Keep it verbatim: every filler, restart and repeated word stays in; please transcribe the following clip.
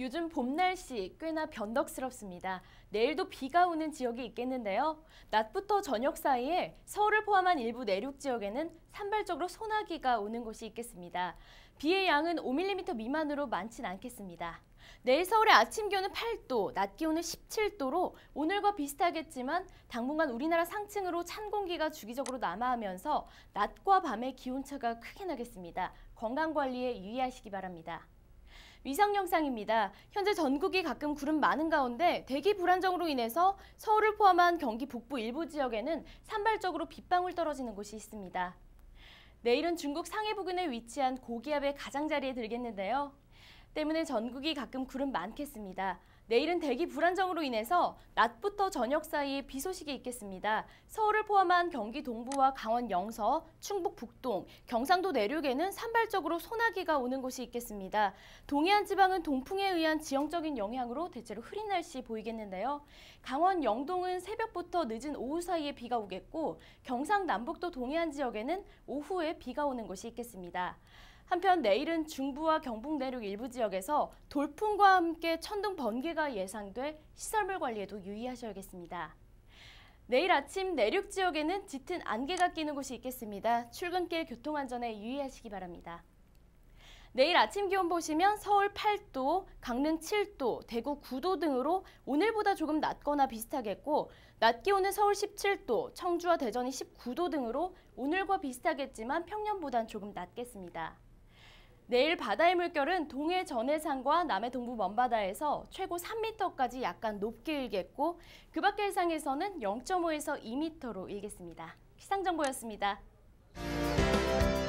요즘 봄 날씨 꽤나 변덕스럽습니다. 내일도 비가 오는 지역이 있겠는데요. 낮부터 저녁 사이에 서울을 포함한 일부 내륙 지역에는 산발적으로 소나기가 오는 곳이 있겠습니다. 비의 양은 오 밀리미터 미만으로 많진 않겠습니다. 내일 서울의 아침 기온은 팔 도, 낮 기온은 십칠 도로 오늘과 비슷하겠지만 당분간 우리나라 상층으로 찬 공기가 주기적으로 남하하면서 낮과 밤의 기온차가 크게 나겠습니다. 건강관리에 유의하시기 바랍니다. 위성 영상입니다. 현재 전국이 가끔 구름 많은 가운데 대기 불안정으로 인해서 서울을 포함한 경기 북부 일부 지역에는 산발적으로 빗방울 떨어지는 곳이 있습니다. 내일은 중국 상해 부근에 위치한 고기압의 가장자리에 들겠는데요. 때문에 전국이 가끔 구름 많겠습니다. 내일은 대기 불안정으로 인해서 낮부터 저녁 사이에 비 소식이 있겠습니다. 서울을 포함한 경기 동부와 강원 영서, 충북 북동, 경상도 내륙에는 산발적으로 소나기가 오는 곳이 있겠습니다. 동해안 지방은 동풍에 의한 지형적인 영향으로 대체로 흐린 날씨 보이겠는데요. 강원 영동은 새벽부터 늦은 오후 사이에 비가 오겠고 경상남북도 동해안 지역에는 오후에 비가 오는 곳이 있겠습니다. 한편 내일은 중부와 경북 내륙 일부 지역에서 돌풍과 함께 천둥 번개가 예상돼 시설물 관리에도 유의하셔야겠습니다. 내일 아침 내륙 지역에는 짙은 안개가 끼는 곳이 있겠습니다. 출근길 교통안전에 유의하시기 바랍니다. 내일 아침 기온 보시면 서울 팔 도, 강릉 칠 도, 대구 구 도 등으로 오늘보다 조금 낮거나 비슷하겠고 낮 기온은 서울 십칠 도, 청주와 대전이 십구 도 등으로 오늘과 비슷하겠지만 평년보단 조금 낮겠습니다. 내일 바다의 물결은 동해 전해상과 남해 동부 먼바다에서 최고 삼 미터까지 약간 높게 일겠고 그 밖의 해상에서는 영 점 오에서 이 미터로 일겠습니다. 기상정보였습니다.